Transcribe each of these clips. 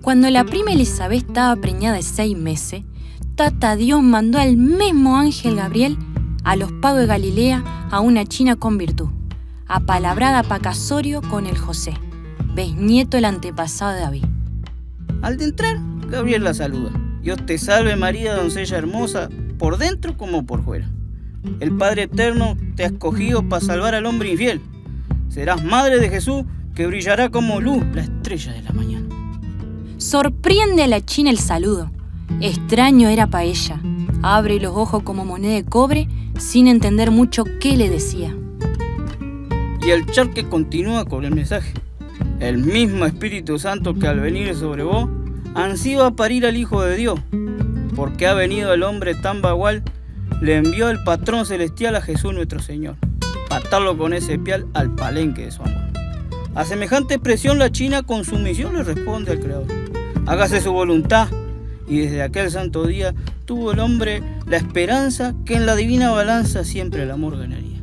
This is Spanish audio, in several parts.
Cuando la prima Elizabeth estaba preñada de 6 meses, Tata Dios mandó al mismo ángel Gabriel a los pagos de Galilea a una china con virtud, apalabrada pa' casorio con el José, bisnieto del antepasado de David. Al de entrar, Gabriel la saluda. Dios te salve María, doncella hermosa, por dentro como por fuera. El Padre Eterno te ha escogido para salvar al hombre infiel. Serás madre de Jesús, que brillará como luz, la estrella de la mañana. Sorprende a la china el saludo. Extraño era para ella. Abre los ojos como moneda de cobre, sin entender mucho qué le decía. Y el charque continúa con el mensaje. El mismo Espíritu Santo que al venir sobre vos, ansí va a parir al Hijo de Dios. Porque ha venido el hombre tan bagual, le envió el patrón celestial a Jesús nuestro Señor, para atarlo con ese pial al palenque de su amor. A semejante expresión la china con sumisión le responde al Creador. Hágase su voluntad. Y desde aquel santo día tuvo el hombre la esperanza que en la divina balanza siempre el amor ganaría.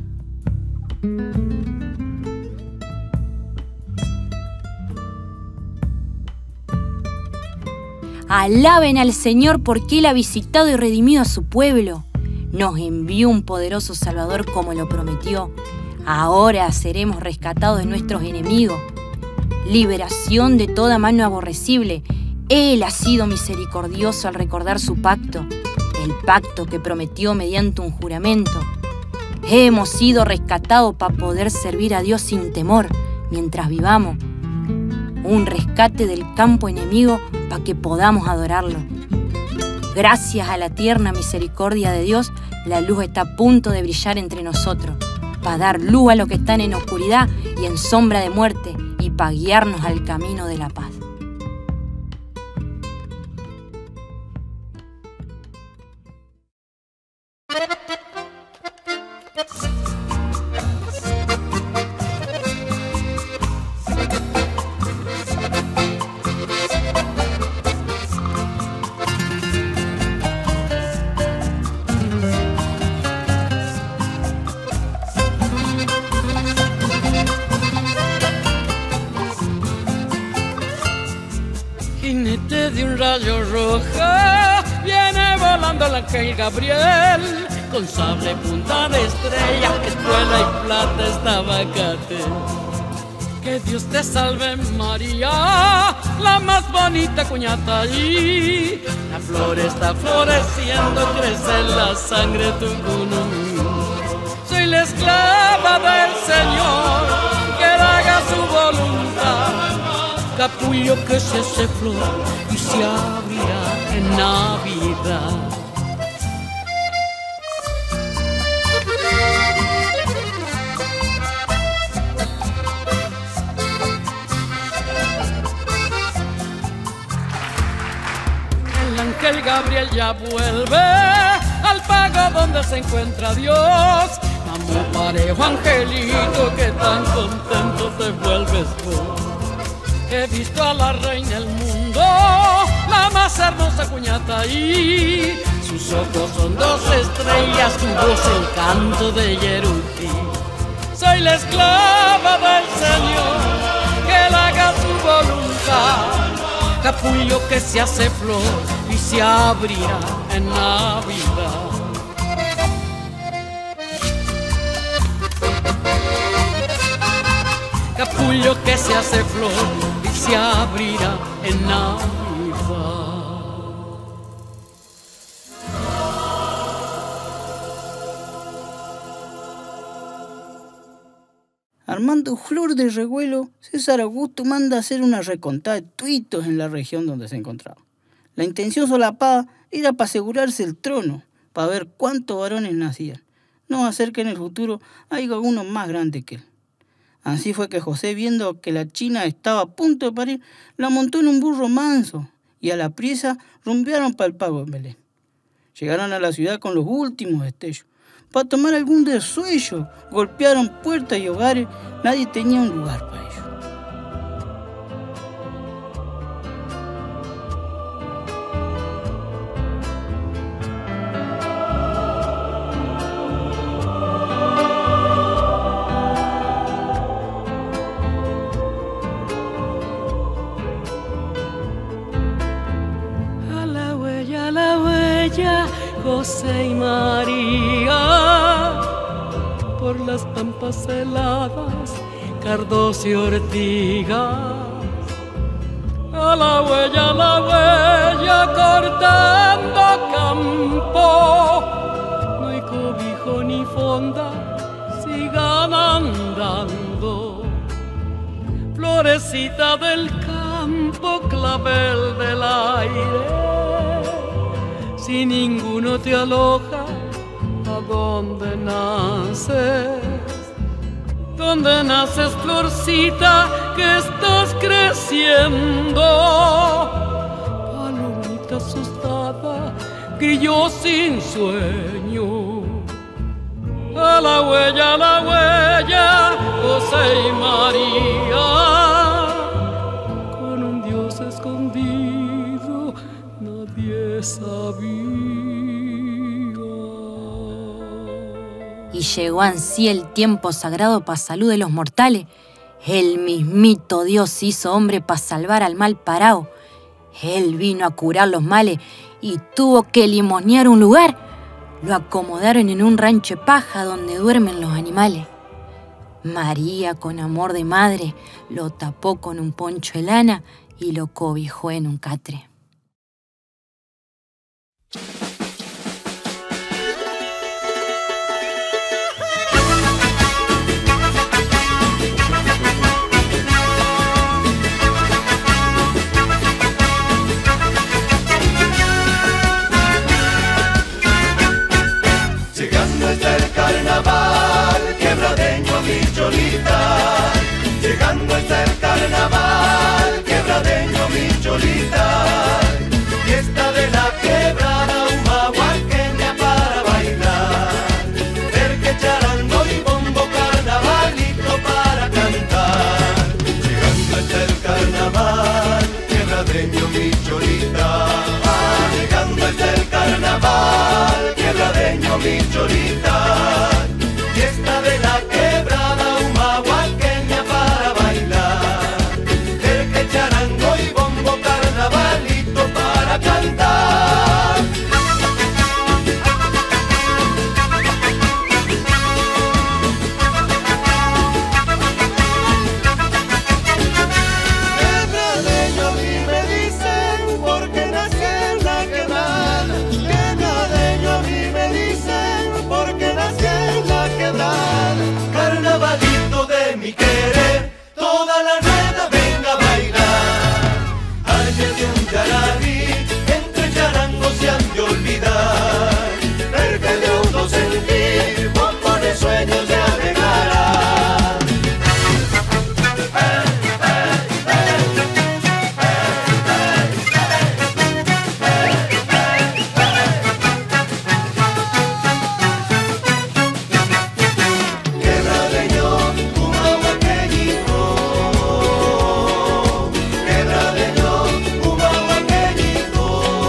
Alaben al Señor porque Él ha visitado y redimido a su pueblo. Nos envió un poderoso Salvador como lo prometió. Ahora seremos rescatados de nuestros enemigos. Liberación de toda mano aborrecible. Él ha sido misericordioso al recordar su pacto, el pacto que prometió mediante un juramento. Hemos sido rescatados para poder servir a Dios sin temor mientras vivamos. Un rescate del campo enemigo para que podamos adorarlo. Gracias a la tierna misericordia de Dios, la luz está a punto de brillar entre nosotros, para dar luz a los que están en oscuridad y en sombra de muerte, y para guiarnos al camino de la paz. Jinete de un rayo roja, viene volando el ángel Gabriel, con sable punta de estrella, espuela y plata esta vacate. Que Dios te salve María, la más bonita cuñata allí. La flor está floreciendo, crece la sangre tucunum. Soy la esclava del Señor, que haga su voluntad. Capullo que se hace flor y se abrirá en Navidad. El ángel Gabriel ya vuelve al pago donde se encuentra Dios. Vamos parejo angelito, que tan contento te vuelves vos. He visto a la reina del mundo, la más hermosa cuñata ahí. Sus ojos son 2 estrellas, su voz el canto de Yerutí. Soy la esclava del Señor, que Él haga su voluntad. Capullo que se hace flor y se abrirá en Navidad. Capullo que se hace flor y se abrirá en Navidad. Armando flor de revuelo, César Augusto manda hacer una recontada de tuitos en la región donde se encontraba. La intención solapada era para asegurarse el trono, para ver cuántos varones nacían, no hacer que en el futuro haya uno más grande que él. Así fue que José, viendo que la china estaba a punto de parir, la montó en un burro manso y a la priesa rumbearon para el pago de Belén. Llegaron a la ciudad con los últimos destellos. Para tomar algún desuello, golpearon puertas y hogares, nadie tenía un lugar para ellos. José y María, por las pampas heladas, cardos y ortigas. A la huella, cortando campo, no hay cobijo ni fonda, sigan andando. Florecita del campo, clavel del aire, si ninguno te aloja, ¿a dónde naces? ¿Dónde naces, florcita, que estás creciendo? Palomita asustada, grillo sin sueño. A la huella, José y María, con un Dios escondido, nadie sabía. Y llegó ansí el tiempo sagrado pa' salud de los mortales. El mismito Dios hizo hombre pa' salvar al mal parao. Él vino a curar los males y tuvo que limosnear un lugar. Lo acomodaron en un rancho de paja donde duermen los animales. María, con amor de madre, lo tapó con un poncho de lana y lo cobijó en un catre. Llegando está el carnaval, quebradeño mi cholita, fiesta de la quebrada, humahuaqueña para bailar, perque, charango y bombo, carnavalito para cantar. Llegando está el carnaval, quebradeño mi cholita, llegando está el carnaval, quebradeño mi cholita, fiesta de la quebrada, humahuaqueña para bailar, perque, charango y bombo, carnavalito para cantar. Quebradeño a mí me dicen porque nací en la quebrada, quebradeño a mí me dicen porque nací en la quebrada. Carnavalito de mi querer, toda la rueda venga a bailar. Ayer de un yararí, entre charangos se han de olvidar, perque de uno sentir, bombones sueños de alegará. Quebradeño, humahuaqueñito, quebradeño, humahuaqueñito,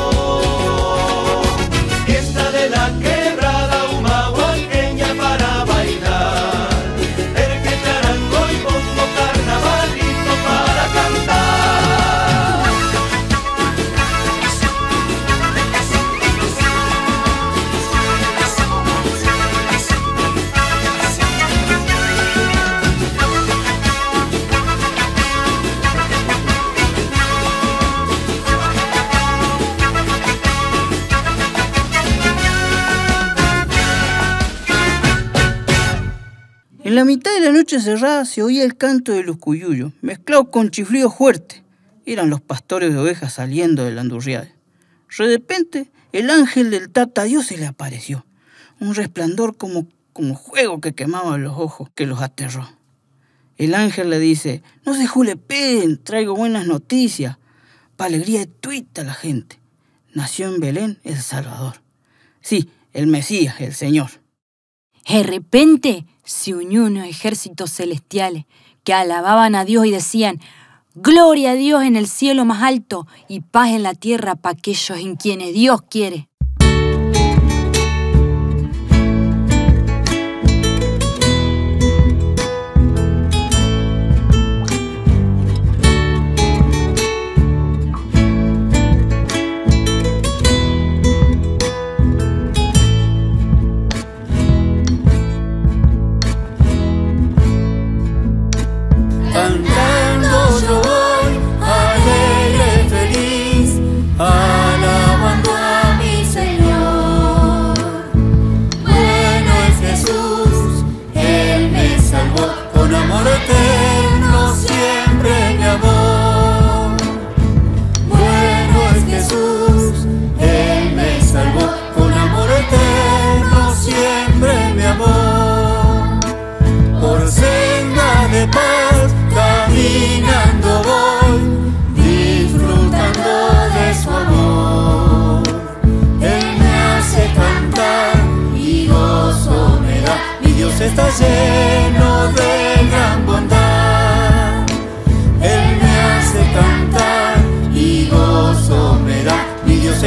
fiesta de la quebrada, humahuaqueña para bailar, perque, charango y bombo, carnavalito para cantar. En la mitad de la noche cerrada se oía el canto de los cuyuyos, mezclado con chiflidos fuertes. Eran los pastores de ovejas saliendo de la andurriada. De repente, el ángel del Tata Dios se le apareció. Un resplandor como fuego que quemaba los ojos, que los aterró. El ángel le dice: no se julepen, traigo buenas noticias, para alegría de tuita la gente. Nació en Belén el Salvador. Sí, el Mesías, el Señor. De repente se unió unos ejércitos celestiales que alababan a Dios y decían: gloria a Dios en el cielo más alto y paz en la tierra para aquellos en quienes Dios quiere.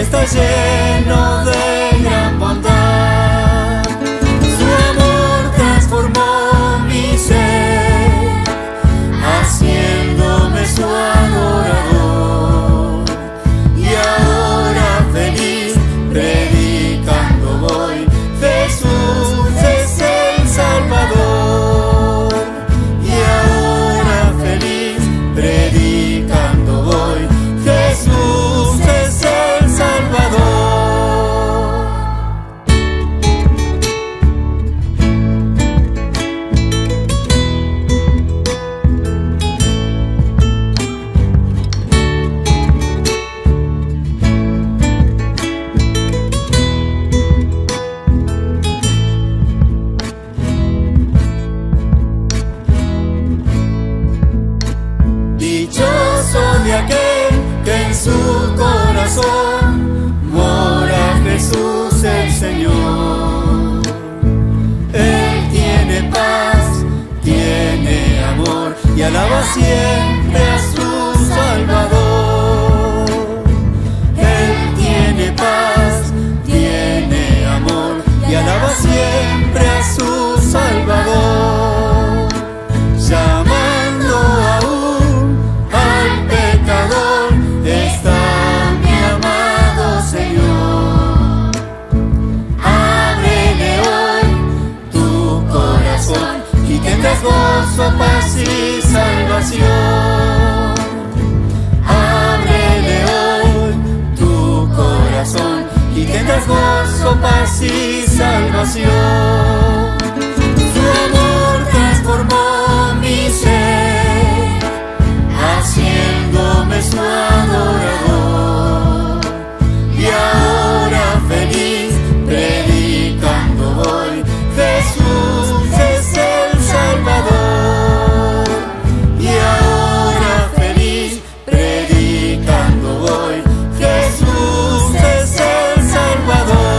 está lleno de gran bondad. Su amor transformó mi ser, haciéndome su adorador. Y ahora feliz predicando voy, Jesús es el Salvador. Y ahora feliz predicando voy, Jesús es el Salvador. Dichoso de aquel que en su corazón mora Jesús el Señor. Él tiene paz, tiene amor y alaba siempre a su Salvador. Él tiene paz, tiene amor y alaba siempre a su Salvador. Llamando aún al pecador está mi amado Señor. Ábrele hoy tu corazón y tendrás gozo, paz y salvación. Ábrele hoy tu corazón y tendrás gozo, paz y salvación. Su amor transformó mi ser, haciéndome su adorador. Y ahora feliz predicando voy, Jesús es el Salvador. Y ahora feliz predicando voy, Jesús es el Salvador.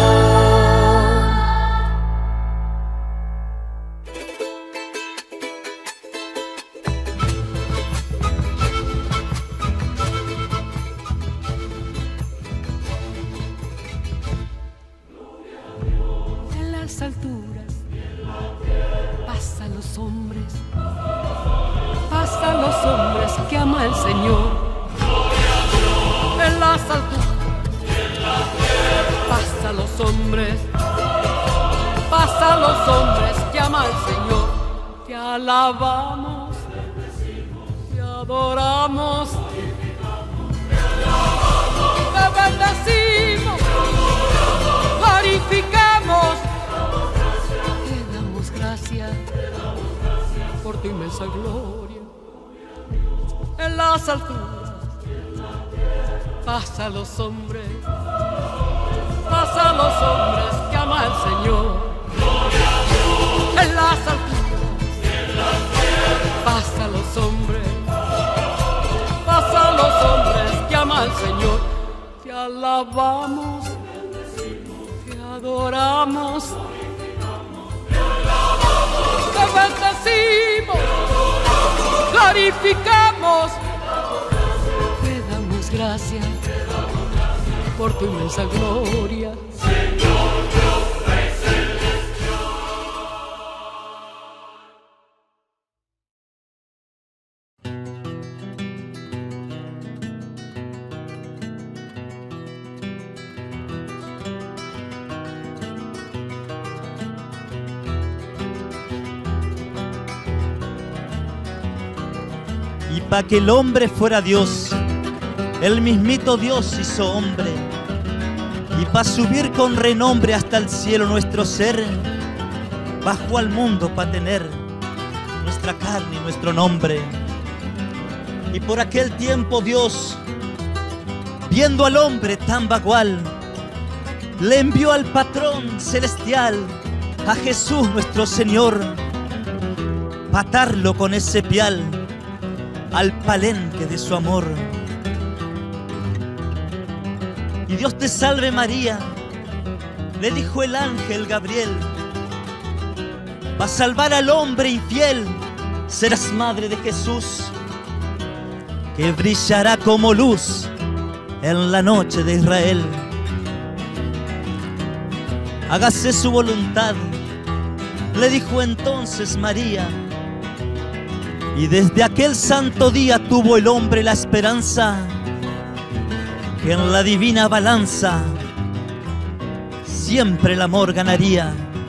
En las alturas pasan los hombres, pasan los hombres que ama el Señor. En las alturas pasan los hombres, pasan los hombres que ama el Señor. Te alabamos, te adoramos, te bendecimos, glorificamos, te damos gracias por tu inmensa gloria. En las alturas pasan los hombres, pasan los hombres que ama el Señor. En las alturas pasan los hombres, pasan los hombres que ama el Señor. Te alabamos, te adoramos, te bendecimos, glorificamos, te damos gracias por tu inmensa gloria. Y pa' que el hombre fuera Dios, el mismito Dios hizo hombre. Y pa' subir con renombre hasta el cielo nuestro ser, bajó al mundo pa' tener nuestra carne y nuestro nombre. Y por aquel tiempo Dios, viendo al hombre tan bagual, le envió al patrón celestial, a Jesús nuestro Señor, pa' atarlo con ese pial al palenque de su amor. Y Dios te salve María, le dijo el ángel Gabriel, va a salvar al hombre infiel, serás madre de Jesús, que brillará como luz en la noche de Israel. hágase su voluntad, le dijo entonces María. Y desde aquel santo día tuvo el hombre la esperanza que en la divina balanza siempre el amor ganaría.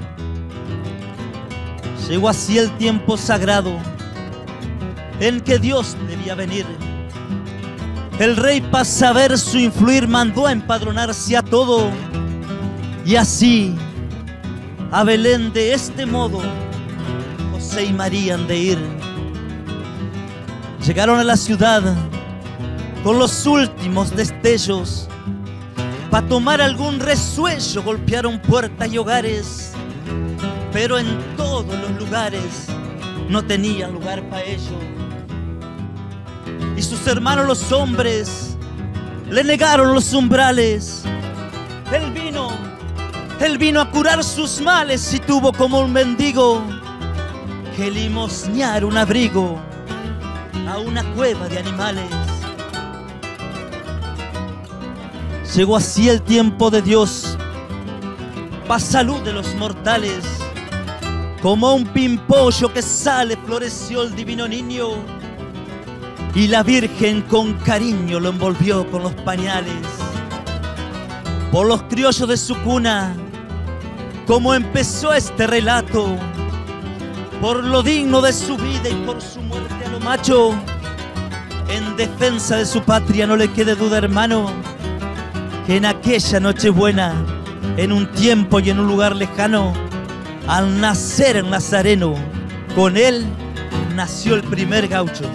Llegó así el tiempo sagrado en que Dios debía venir. El rey, para saber su influir, mandó a empadronarse a todo. Y así a Belén de este modo José y María han de ir. Llegaron a la ciudad con los últimos destellos, para tomar algún resuello golpearon puertas y hogares, pero en todos los lugares no tenían lugar para ellos. Y sus hermanos los hombres le negaron los umbrales. Él vino a curar sus males y tuvo como un mendigo que limosnear un abrigo a una cueva de animales. Llegó así el tiempo de Dios, pa' salud de los mortales. Como un pimpollo que sale, floreció el divino niño, y la Virgen con cariño lo envolvió con los pañales. Por los criollos de su cuna, como empezó este relato, por lo digno de su vida y por su muerte a lo macho, en defensa de su patria no le quede duda, hermano, que en aquella Nochebuena, en un tiempo y en un lugar lejano, al nacer el Nazareno, con él nació el primer gaucho.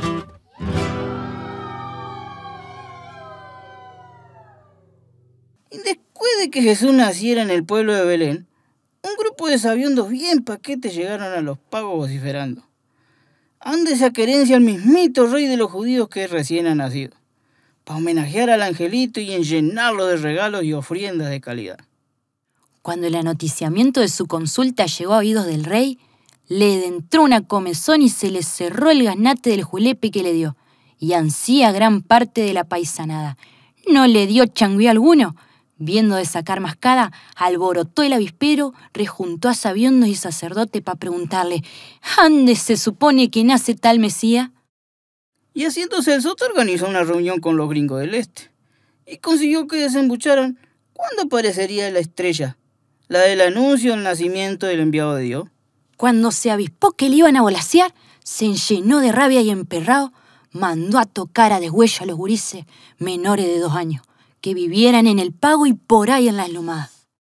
Y después de que Jesús naciera en el pueblo de Belén, un grupo de sabiondos bien paquetes llegaron a los pagos vociferando: ande esa querencia al mismito rey de los judíos que recién ha nacido, para homenajear al angelito y llenarlo de regalos y ofrendas de calidad. Cuando el anoticiamiento de su consulta llegó a oídos del rey, le entró una comezón y se le cerró el gaznate del julepe que le dio, y ansí a gran parte de la paisanada. No le dio changuí alguno. Viendo de sacar mascada, alborotó el avispero, rejuntó a sabiondos y sacerdote para preguntarle: ¿ande se supone que nace tal Mesías? Y haciéndose el soto, organizó una reunión con los gringos del este y consiguió que desembucharan cuándo aparecería la estrella, la del anuncio del nacimiento del enviado de Dios. Cuando se avispó que le iban a volasear, se enllenó de rabia y emperrado, mandó a tocar a deshuello a los gurises menores de 2 años, que vivieran en el pago y por ahí en las lomadas.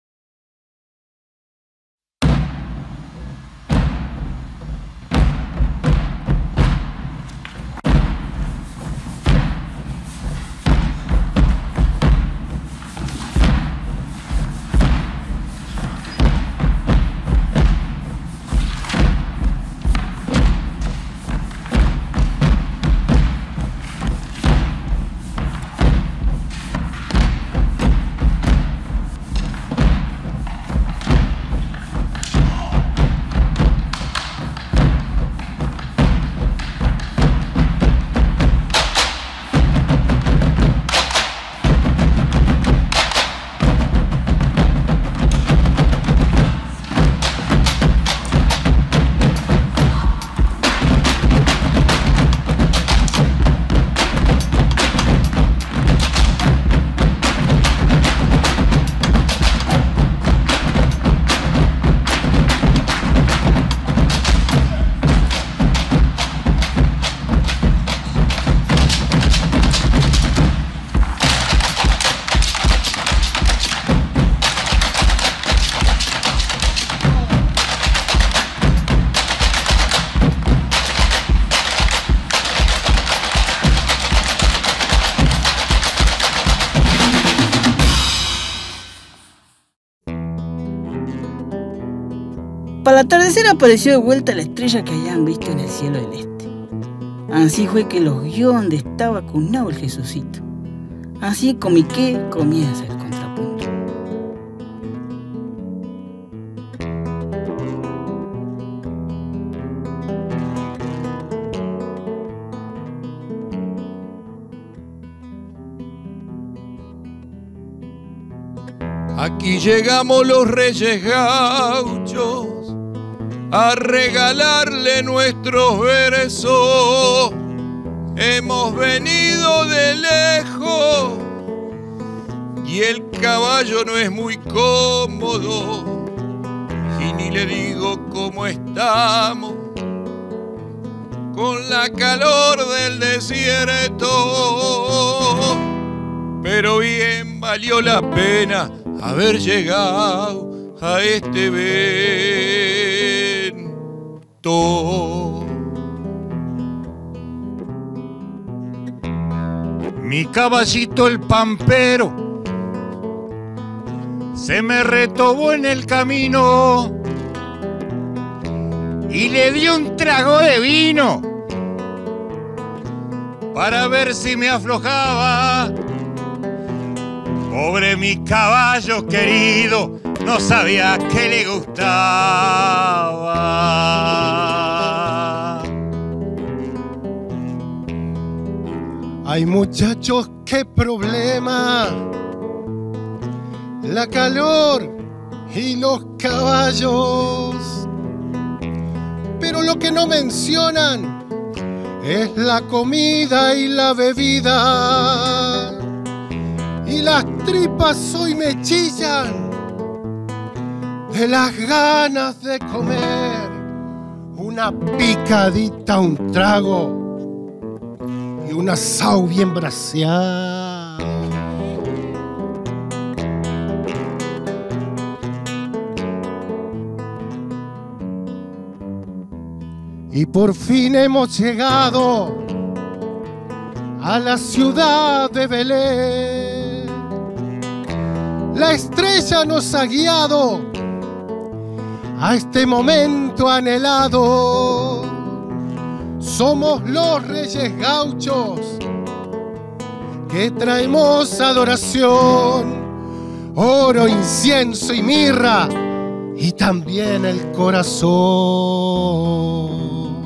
Para el atardecer apareció de vuelta la estrella que habían visto en el cielo del este. Así fue que los guió donde estaba acunado el Jesucito. Así comiqué comienza el contrapunto. Aquí llegamos los Reyes Gauchos a regalarle nuestros versos. Hemos venido de lejos y el caballo no es muy cómodo, y ni le digo cómo estamos con la calor del desierto. Pero bien valió la pena haber llegado a este evento. Mi caballito el pampero se me retobó en el camino y le di un trago de vino para ver si me aflojaba. Pobre mi caballo querido, no sabía que le gustaba. Ay, muchachos, qué problema. La calor y los caballos. Pero lo que no mencionan es la comida y la bebida. Y las tripas hoy me chillan de las ganas de comer una picadita, un trago y un asado bien braseado. Y por fin hemos llegado a la ciudad de Belén. La estrella nos ha guiado a este momento anhelado. Somos los Reyes Gauchos que traemos adoración, oro, incienso y mirra, y también el corazón.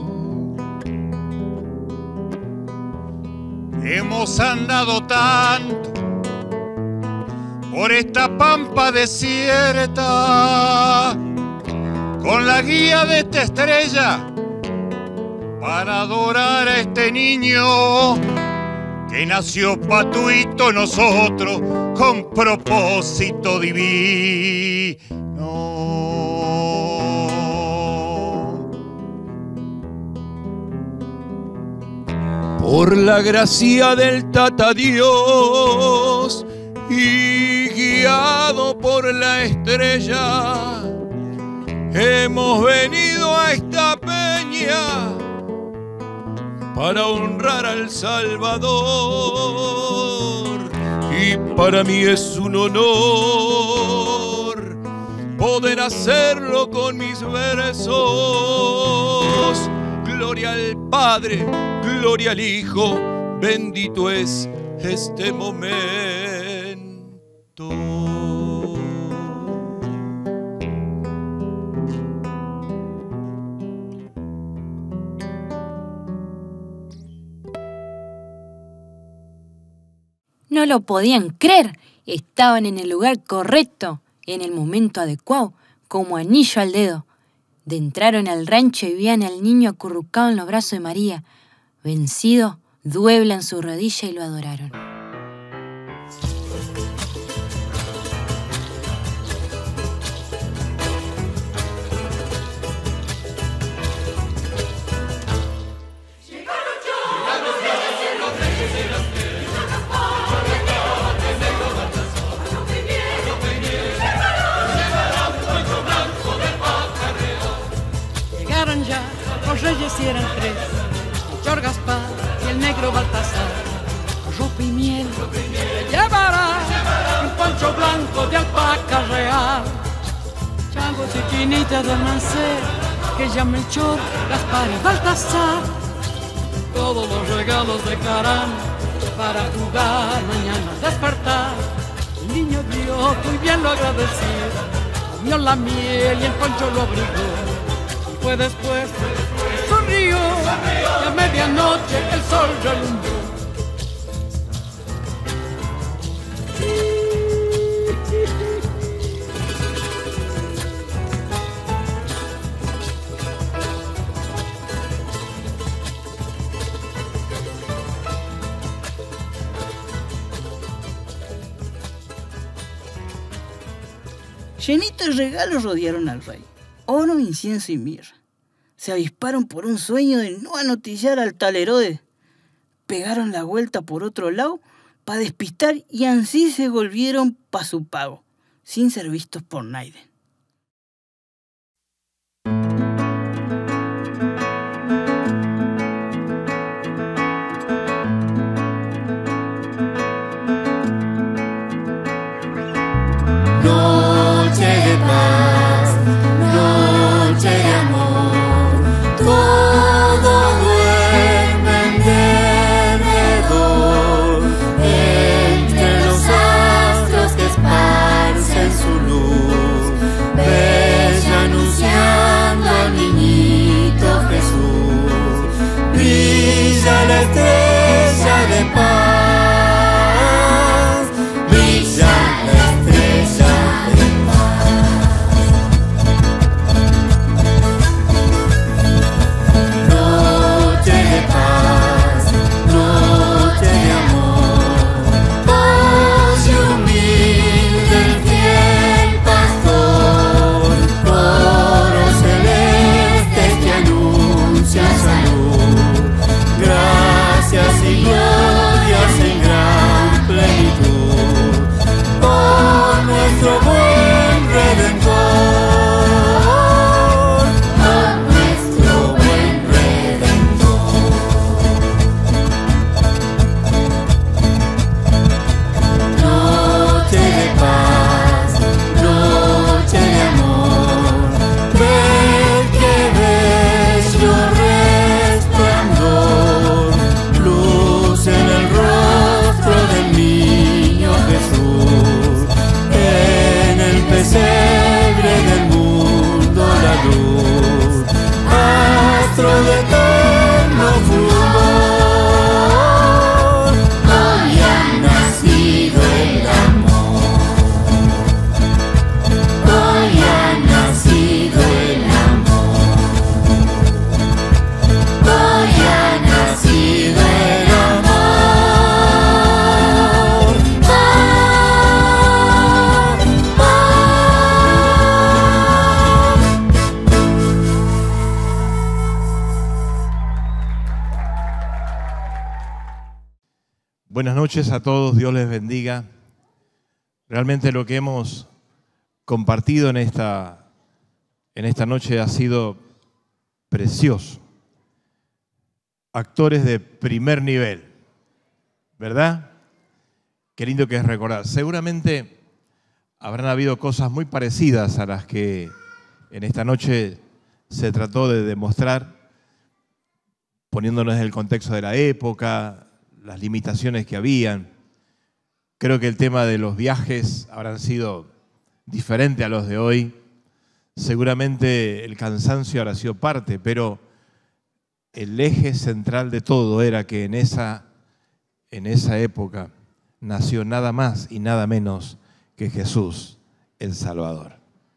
Hemos andado tanto por esta pampa desierta con la guía de esta estrella para adorar a este niño que nació patuito nosotros con propósito divino. Por la gracia del Tata Dios y guiado por la estrella, hemos venido a esta peña para honrar al Salvador. Y para mí es un honor poder hacerlo con mis versos. Gloria al Padre, gloria al Hijo, bendito es este momento. No lo podían creer. Estaban en el lugar correcto, en el momento adecuado, como anillo al dedo. Entraron al rancho y veían al niño acurrucado en los brazos de María. Vencido, dueblan su rodilla y lo adoraron. Los reyes eran tres, Melchor, Gaspar y el negro Baltasar. Ropa y miel te llevará un poncho blanco de alpaca real. Changos y quinitas de Mancera, que ya Melchor, Gaspar y Baltasar. Todos los regalos dejarán para jugar mañana al despertar. El niño vio muy bien lo agradecido, comió la miel y el poncho lo abrigó. Fue después, sonrió, y a medianoche el sol relumbró. Llenitos de regalos rodearon al rey, oro, incienso y mirra. Se avisparon por un sueño de no anoticiar al tal Herodes. Pegaron la vuelta por otro lado para despistar y así se volvieron pa' su pago, sin ser vistos por nadie. Noche de paz, noche de amor, todo duerme en derredor, entre los astros que esparcen su luz, bella anunciando al niñito Jesús, brilla la estrella de paz, brilla la estrella de noche de paz, noche de amor, oye humilde el fiel pastor, coro celeste que anuncia salud, gracias y glorias en gran plenitud, por nuestro buen Redentor, por nuestro buen Redentor. Noche de paz, noche de amor, ver qué bello resplandor, luz en el rostro del niño Jesús, en el pesebre del mundo la luz, astro de eterno fulgor, hoy ha nacido el amor, hoy ha nacido el amor, hoy ha nacido el amor, Buenas noches a todos, Dios les bendiga. Realmente lo que hemos compartido en esta noche ha sido precioso. Actores de primer nivel, ¿verdad? Qué lindo que es recordar. Seguramente habrán habido cosas muy parecidas a las que en esta noche se trató de demostrar, poniéndonos en el contexto de la época, las limitaciones que habían. Creo que el tema de los viajes habrán sido diferentes a los de hoy. Seguramente el cansancio habrá sido parte, pero el eje central de todo era que en esa época nació nada más y nada menos que Jesús, el Salvador.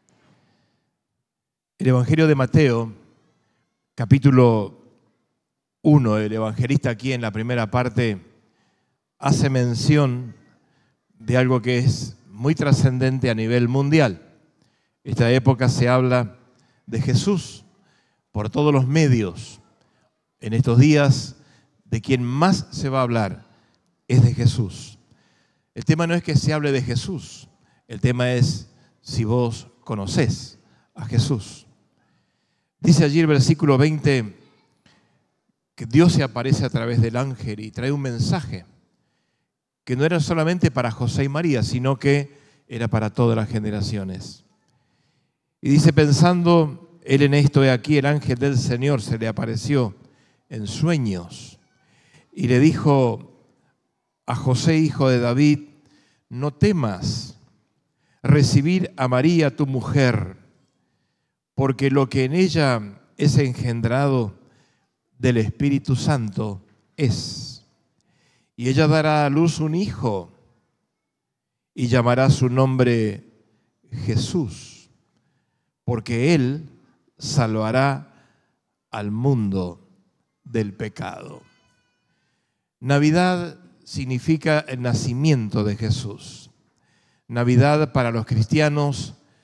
El Evangelio de Mateo, capítulo 1, el evangelista aquí en la primera parte hace mención de algo que es muy trascendente a nivel mundial. Esta época se habla de Jesús por todos los medios. En estos días, de quien más se va a hablar es de Jesús. El tema no es que se hable de Jesús, el tema es si vos conocés a Jesús. Dice allí el versículo 20 que Dios se aparece a través del ángel y trae un mensaje que no era solamente para José y María, sino que era para todas las generaciones. Y dice, pensando él en esto, he aquí el ángel del Señor se le apareció en sueños y le dijo a José, hijo de David, no temas recibir a María tu mujer, porque lo que en ella es engendrado del Espíritu Santo es. Y ella dará a luz un hijo y llamará su nombre Jesús, porque él salvará al mundo del pecado. Navidad significa el nacimiento de Jesús. Navidad para los cristianos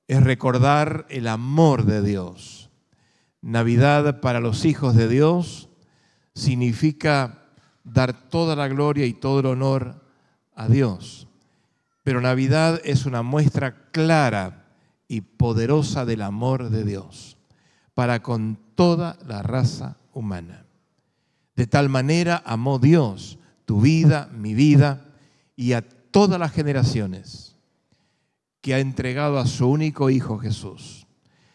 es recordar el amor de Dios. Navidad para los hijos de Dios significa dar toda la gloria y todo el honor a Dios. Pero Navidad es una muestra clara y poderosa del amor de Dios para con toda la raza humana. De tal manera amó Dios tu vida, mi vida y a todas las generaciones, que ha entregado a su único Hijo Jesús,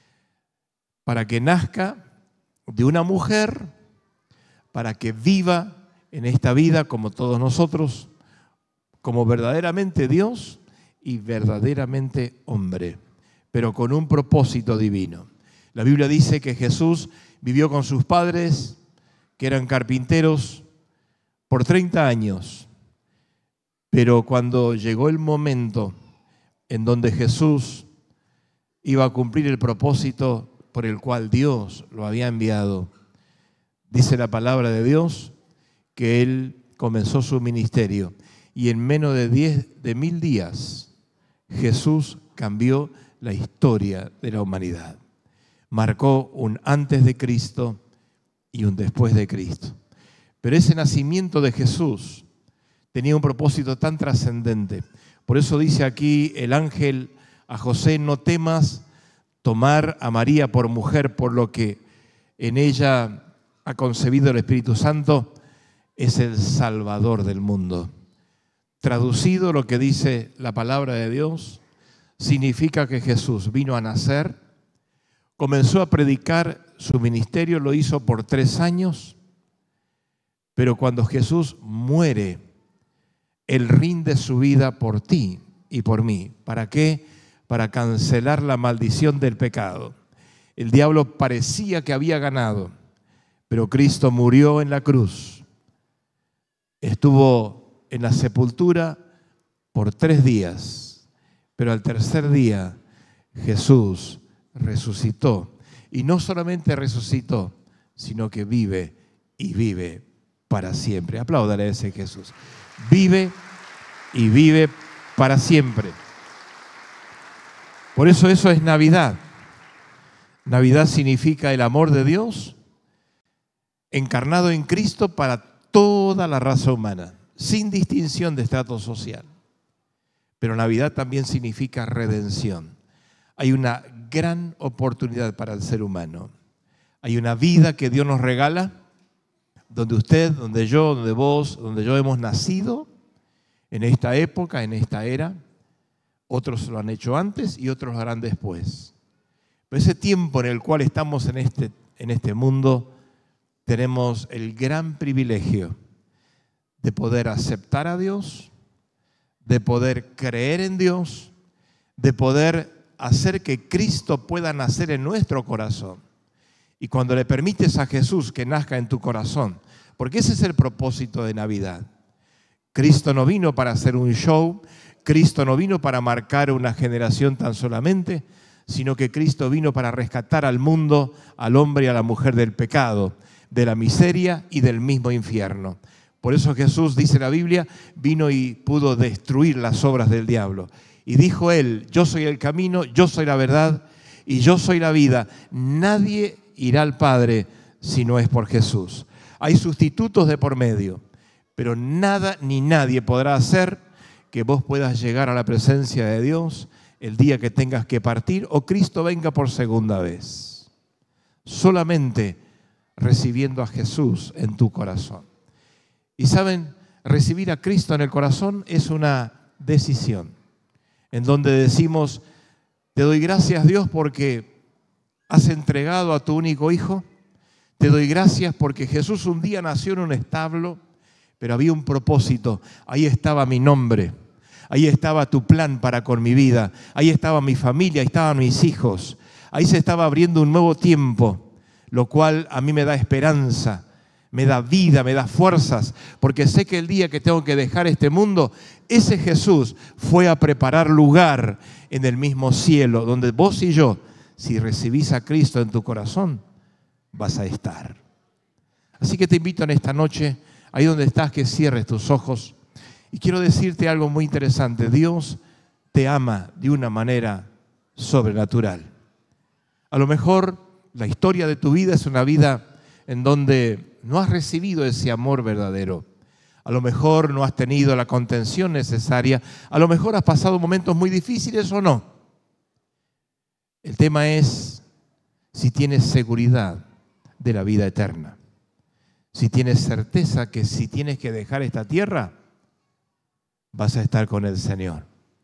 para que nazca de una mujer, para que viva en esta vida como todos nosotros, como verdaderamente Dios y verdaderamente hombre, pero con un propósito divino. La Biblia dice que Jesús vivió con sus padres, que eran carpinteros, por 30 años. Pero cuando llegó el momento en donde Jesús iba a cumplir el propósito por el cual Dios lo había enviado, dice la palabra de Dios que Él comenzó su ministerio y en menos de 1000 días Jesús cambió la historia de la humanidad. Marcó un antes de Cristo y un después de Cristo. Pero ese nacimiento de Jesús tenía un propósito tan trascendente. Por eso dice aquí el ángel a José: no temas tomar a María por mujer, por lo que en ella ha concebido el Espíritu Santo, es el Salvador del mundo. Traducido, lo que dice la palabra de Dios significa que Jesús vino a nacer, comenzó a predicar su ministerio, lo hizo por 3 años, pero cuando Jesús muere, Él rinde su vida por ti y por mí. ¿Para qué? Para cancelar la maldición del pecado. El diablo parecía que había ganado, pero Cristo murió en la cruz. Estuvo en la sepultura por 3 días, pero al tercer día Jesús resucitó. Y no solamente resucitó, sino que vive y vive para siempre. Apláudale a ese Jesús. Vive y vive para siempre. Por eso es Navidad. Navidad significa el amor de Dios encarnado en Cristo para toda la raza humana, sin distinción de estrato social. Pero Navidad también significa redención. Hay una gran oportunidad para el ser humano. Hay una vida que Dios nos regala, donde usted, donde yo, donde vos, donde yo hemos nacido, en esta época, en esta era. Otros lo han hecho antes y otros lo harán después. Pero ese tiempo en el cual estamos en este mundo, tenemos el gran privilegio de poder aceptar a Dios, de poder creer en Dios, de poder hacer que Cristo pueda nacer en nuestro corazón. Y cuando le permites a Jesús que nazca en tu corazón, porque ese es el propósito de Navidad. Cristo no vino para hacer un show, Cristo no vino para marcar una generación tan solamente, sino que Cristo vino para rescatar al mundo, al hombre y a la mujer del pecado, de la miseria y del mismo infierno. Por eso Jesús, dice la Biblia, vino y pudo destruir las obras del diablo. Y dijo Él: yo soy el camino, yo soy la verdad y yo soy la vida. Nadie irá al Padre si no es por Jesús. Hay sustitutos de por medio, pero nada ni nadie podrá hacer que vos puedas llegar a la presencia de Dios el día que tengas que partir o Cristo venga por segunda vez. Solamente recibiendo a Jesús en tu corazón. Y saben, recibir a Cristo en el corazón es una decisión, en donde decimos: te doy gracias, Dios, porque has entregado a tu único Hijo. Te doy gracias porque Jesús un día nació en un establo, pero había un propósito. Ahí estaba mi nombre, ahí estaba tu plan para con mi vida, ahí estaba mi familia, ahí estaban mis hijos. Ahí se estaba abriendo un nuevo tiempo, lo cual a mí me da esperanza, me da vida, me da fuerzas, porque sé que el día que tengo que dejar este mundo, ese Jesús fue a preparar lugar en el mismo cielo, donde vos y yo, si recibís a Cristo en tu corazón, vas a estar. Así que te invito en esta noche, ahí donde estás, que cierres tus ojos. Y quiero decirte algo muy interesante. Dios te ama de una manera sobrenatural. A lo mejor la historia de tu vida es una vida en donde no has recibido ese amor verdadero. A lo mejor no has tenido la contención necesaria. A lo mejor has pasado momentos muy difíciles o no. El tema es si tienes seguridad de la vida eterna. Si tienes certeza que si tienes que dejar esta tierra, vas a estar con el Señor.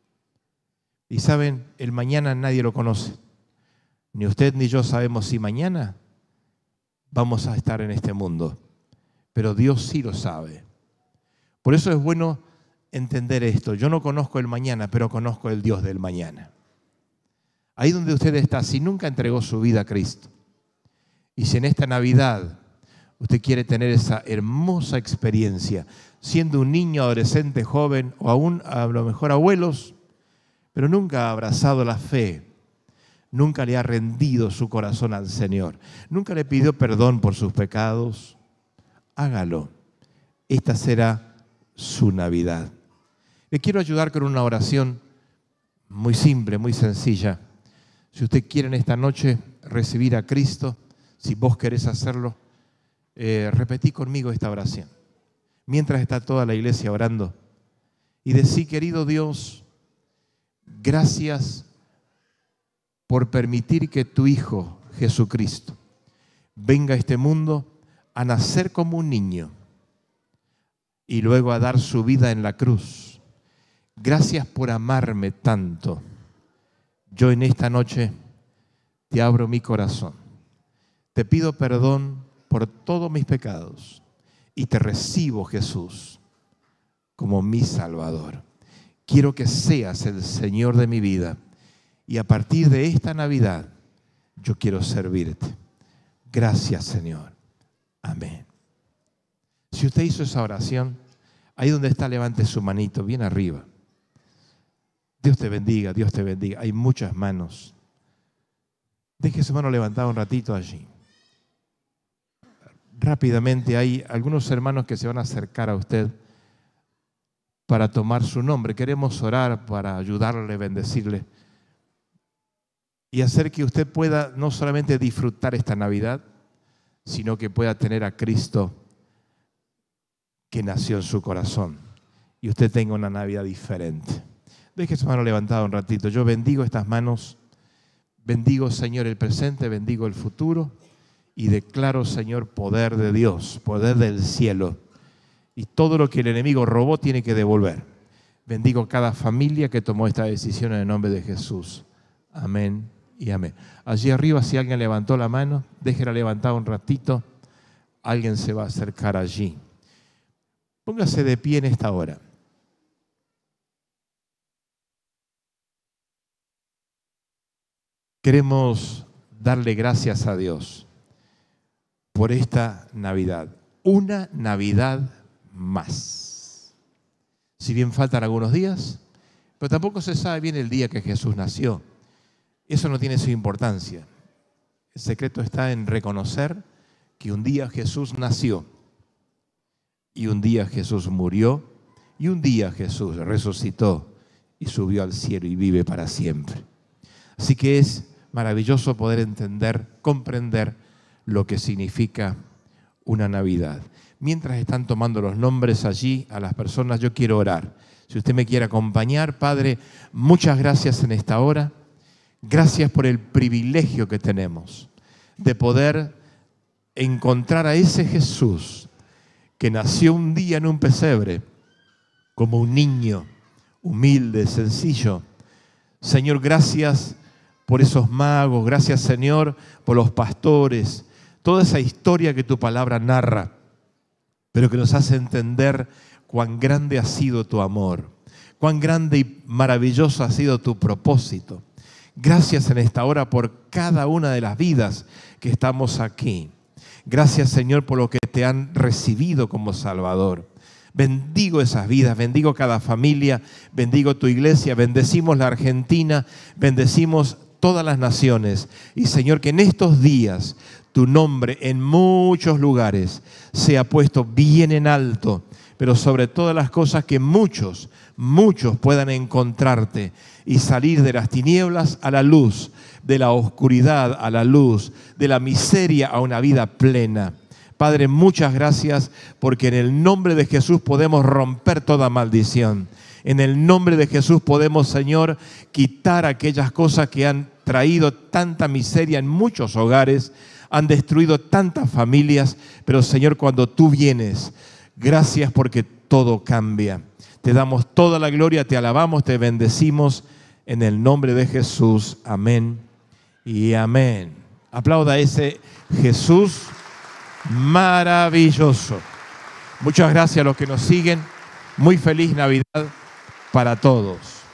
Y saben, el mañana nadie lo conoce. Ni usted ni yo sabemos si mañana vamos a estar en este mundo. Pero Dios sí lo sabe. Por eso es bueno entender esto. Yo no conozco el mañana, pero conozco el Dios del mañana. Ahí donde usted está, si nunca entregó su vida a Cristo, y si en esta Navidad usted quiere tener esa hermosa experiencia, siendo un niño, adolescente, joven, o aún a lo mejor abuelos, pero nunca ha abrazado la fe, nunca le ha rendido su corazón al Señor, nunca le pidió perdón por sus pecados, hágalo. Esta será su Navidad. Le quiero ayudar con una oración muy simple, muy sencilla. Si usted quiere en esta noche recibir a Cristo, si vos querés hacerlo, repetí conmigo esta oración. Mientras está toda la iglesia orando. Y decí, querido Dios, gracias por permitir que tu Hijo, Jesucristo, venga a este mundo a nacer como un niño y luego a dar su vida en la cruz. Gracias por amarme tanto. Yo en esta noche te abro mi corazón. Te pido perdón por todos mis pecados y te recibo, Jesús, como mi Salvador. Quiero que seas el Señor de mi vida y a partir de esta Navidad yo quiero servirte. Gracias, Señor. Amén. Si usted hizo esa oración, ahí donde está, levante su manito bien arriba. Dios te bendiga, Dios te bendiga. Hay muchas manos. Deje su mano levantada un ratito allí. Rápidamente hay algunos hermanos que se van a acercar a usted para tomar su nombre. Queremos orar para ayudarle, bendecirle y hacer que usted pueda no solamente disfrutar esta Navidad, sino que pueda tener a Cristo que nació en su corazón y usted tenga una Navidad diferente. Deje su mano levantada un ratito. Yo bendigo estas manos. Bendigo, Señor, el presente, bendigo el futuro y declaro, Señor, poder de Dios, poder del cielo. Y todo lo que el enemigo robó tiene que devolver. Bendigo cada familia que tomó esta decisión en el nombre de Jesús. Amén y amén. Allí arriba, si alguien levantó la mano, déjela levantada un ratito. Alguien se va a acercar allí. Póngase de pie en esta hora. Queremos darle gracias a Dios por esta Navidad. Una Navidad más. Si bien faltan algunos días, pero tampoco se sabe bien el día que Jesús nació. Eso no tiene su importancia. El secreto está en reconocer que un día Jesús nació y un día Jesús murió y un día Jesús resucitó y subió al cielo y vive para siempre. Así que es maravilloso poder entender, comprender lo que significa una Navidad. Mientras están tomando los nombres allí a las personas, yo quiero orar. Si usted me quiere acompañar, Padre, muchas gracias en esta hora. Gracias por el privilegio que tenemos de poder encontrar a ese Jesús que nació un día en un pesebre como un niño humilde, sencillo. Señor, gracias por esos magos, gracias, Señor, por los pastores, toda esa historia que tu palabra narra, pero que nos hace entender cuán grande ha sido tu amor, cuán grande y maravilloso ha sido tu propósito. Gracias en esta hora por cada una de las vidas que estamos aquí. Gracias, Señor, por lo que te han recibido como Salvador. Bendigo esas vidas, bendigo cada familia, bendigo tu iglesia, bendecimos la Argentina, bendecimos todas las naciones. Y, Señor, que en estos días tu nombre en muchos lugares sea puesto bien en alto, pero sobre todas las cosas que muchos puedan encontrarte y salir de las tinieblas a la luz, de la oscuridad a la luz, de la miseria a una vida plena. Padre, muchas gracias porque en el nombre de Jesús podemos romper toda maldición. En el nombre de Jesús podemos, Señor, quitar aquellas cosas que han traído tanta miseria en muchos hogares, han destruido tantas familias, pero Señor, cuando tú vienes, gracias porque todo cambia. Te damos toda la gloria, te alabamos, te bendecimos en el nombre de Jesús. Amén y amén. Aplauda a ese Jesús maravilloso. Muchas gracias a los que nos siguen. Muy feliz Navidad para todos.